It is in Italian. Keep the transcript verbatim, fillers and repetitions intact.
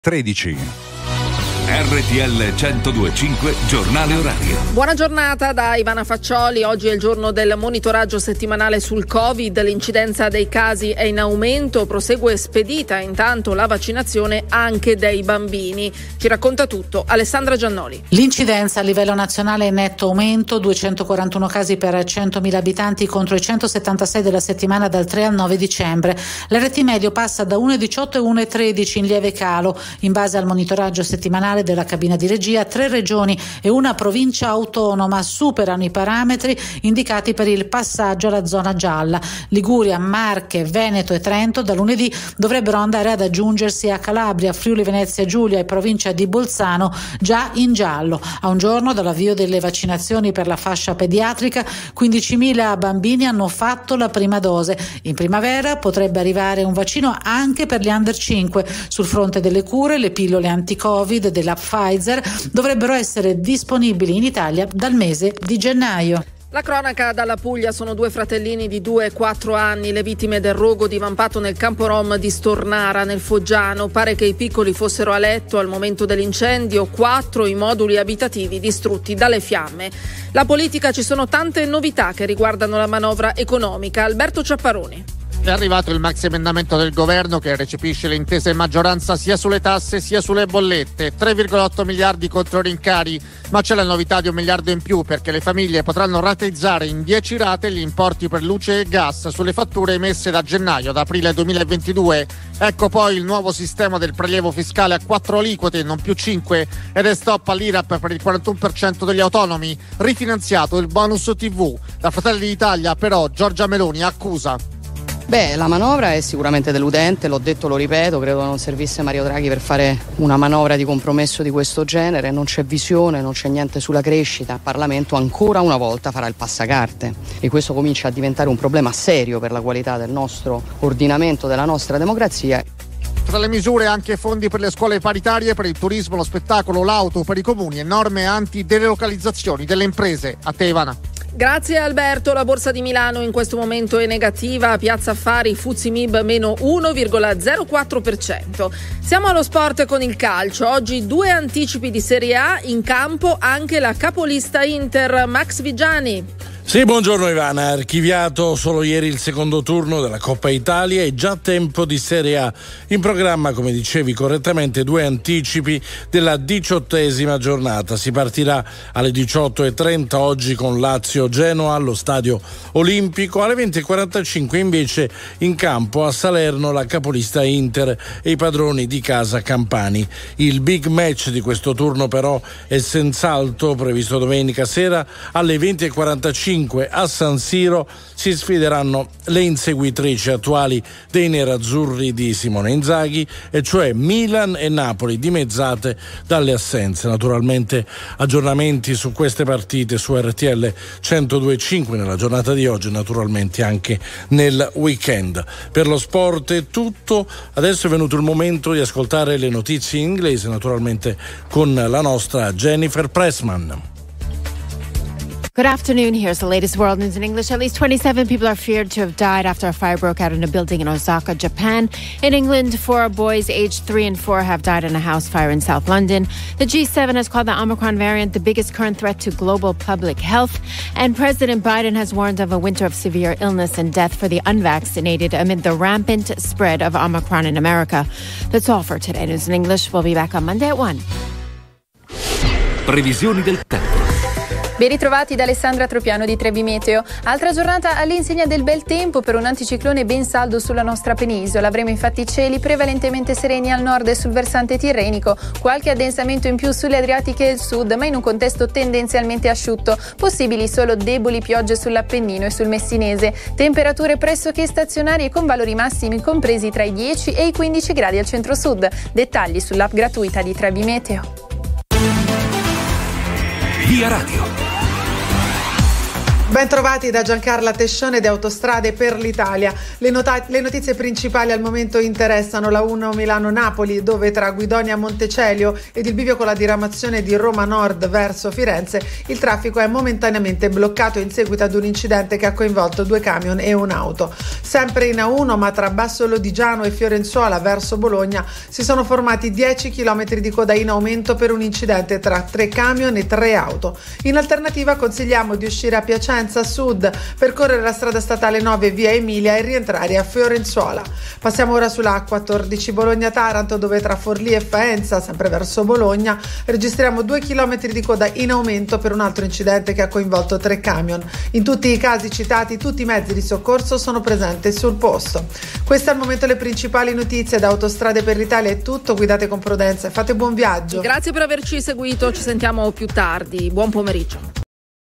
tredici. R T L centodue e cinque giornale orario. Buona giornata da Ivana Faccioli. Oggi è il giorno del monitoraggio settimanale sul Covid. L'incidenza dei casi è in aumento, prosegue spedita intanto la vaccinazione anche dei bambini. Ci racconta tutto Alessandra Giannoli. L'incidenza a livello nazionale è in netto aumento, duecentoquarantuno casi per centomila abitanti contro i centosettantasei della settimana dal tre al nove dicembre. L'R T medio passa da uno virgola diciotto a uno virgola tredici in lieve calo. In base al monitoraggio settimanale della cabina di regia, tre regioni e una provincia autonoma superano i parametri indicati per il passaggio alla zona gialla. Liguria, Marche, Veneto e Trento da lunedì dovrebbero andare ad aggiungersi a Calabria, Friuli Venezia Giulia e provincia di Bolzano già in giallo. A un giorno dall'avvio delle vaccinazioni per la fascia pediatrica, quindicimila bambini hanno fatto la prima dose. In primavera potrebbe arrivare un vaccino anche per gli under cinque. Sul fronte delle cure, le pillole anti-Covid della Pfizer dovrebbero essere disponibili in Italia dal mese di gennaio. La cronaca dalla Puglia: sono due fratellini di due e quattro anni le vittime del rogo divampato nel campo rom di Stornara nel Foggiano. Pare che i piccoli fossero a letto al momento dell'incendio, quattro i moduli abitativi distrutti dalle fiamme. La politica: ci sono tante novità che riguardano la manovra economica. Alberto Ciapparoni. È arrivato il maxi emendamento del governo che recepisce le intese in maggioranza sia sulle tasse sia sulle bollette. tre virgola otto miliardi contro rincari, ma c'è la novità di un miliardo in più perché le famiglie potranno rateizzare in dieci rate gli importi per luce e gas sulle fatture emesse da gennaio ad aprile duemilaventidue. Ecco poi il nuovo sistema del prelievo fiscale a quattro aliquote, non più cinque, ed è stop all'I R A P per il quarantuno per cento degli autonomi. Rifinanziato il bonus tivù. Da Fratelli d'Italia però Giorgia Meloni accusa. Beh, la manovra è sicuramente deludente, l'ho detto, lo ripeto, credo non servisse Mario Draghi per fare una manovra di compromesso di questo genere, non c'è visione, non c'è niente sulla crescita, il Parlamento ancora una volta farà il passacarte e questo comincia a diventare un problema serio per la qualità del nostro ordinamento, della nostra democrazia. Tra le misure anche fondi per le scuole paritarie, per il turismo, lo spettacolo, l'auto, per i comuni e norme anti-delocalizzazioni delle imprese. A te Ivana. Grazie Alberto. La borsa di Milano in questo momento è negativa, Piazza Affari F T S E M I B meno uno virgola zero quattro per cento. Siamo allo sport con il calcio. Oggi due anticipi di Serie A, in campo anche la capolista Inter. Max Vigiani. Sì, buongiorno Ivana. Archiviato solo ieri il secondo turno della Coppa Italia e già tempo di Serie A. In programma, come dicevi correttamente, due anticipi della diciottesima giornata. Si partirà alle diciotto e trenta oggi con Lazio-Genoa allo Stadio Olimpico. Alle venti e quarantacinque invece in campo a Salerno la capolista Inter e i padroni di casa campani. Il big match di questo turno però è senz'altro previsto domenica sera alle venti e quarantacinque a San Siro. Si sfideranno le inseguitrici attuali dei nerazzurri di Simone Inzaghi, e cioè Milan e Napoli, dimezzate dalle assenze. Naturalmente aggiornamenti su queste partite su R T L centodue e cinque nella giornata di oggi e naturalmente anche nel weekend. Per lo sport è tutto, adesso è venuto il momento di ascoltare le notizie in inglese, naturalmente con la nostra Jennifer Pressman. Good afternoon. Here's the latest world news in English. At least twenty-seven people are feared to have died after a fire broke out in a building in Osaka, Japan. In England, four boys aged three and four have died in a house fire in South London. The G seven has called the Omicron variant the biggest current threat to global public health. And President Biden has warned of a winter of severe illness and death for the unvaccinated amid the rampant spread of Omicron in America. That's all for today. News in English. We'll be back on Monday at one. Previsioni del tempo. Ben ritrovati da Alessandra Tropiano di Trebi Meteo. Altra giornata all'insegna del bel tempo per un anticiclone ben saldo sulla nostra penisola. Avremo infatti cieli prevalentemente sereni al nord e sul versante tirrenico, qualche addensamento in più sulle Adriatiche e il sud, ma in un contesto tendenzialmente asciutto. Possibili solo deboli piogge sull'Appennino e sul Messinese. Temperature pressoché stazionarie con valori massimi compresi tra i dieci e i quindici gradi al centro-sud. Dettagli sull'app gratuita di Trebi Meteo. Via Radio. Ben trovati da Giancarla Tescione di Autostrade per l'Italia. Le, nota- le notizie principali al momento interessano la uno Milano-Napoli, dove tra Guidonia Montecelio ed il bivio con la diramazione di Roma Nord verso Firenze il traffico è momentaneamente bloccato in seguito ad un incidente che ha coinvolto due camion e un'auto. Sempre in A uno, ma tra Basso Lodigiano e Fiorenzuola verso Bologna si sono formati dieci chilometri di coda in aumento per un incidente tra tre camion e tre auto. In alternativa consigliamo di uscire a Piacenza Sud, percorrere la strada statale nove via Emilia e rientrare a Fiorenzuola. Passiamo ora sulla A quattordici Bologna-Taranto, dove tra Forlì e Faenza, sempre verso Bologna, registriamo due chilometri di coda in aumento per un altro incidente che ha coinvolto tre camion. In tutti i casi citati tutti i mezzi di soccorso sono presenti sul posto. Queste al momento le principali notizie. Da Autostrade per l'Italia è tutto, guidate con prudenza e fate buon viaggio. Grazie per averci seguito, ci sentiamo più tardi, buon pomeriggio.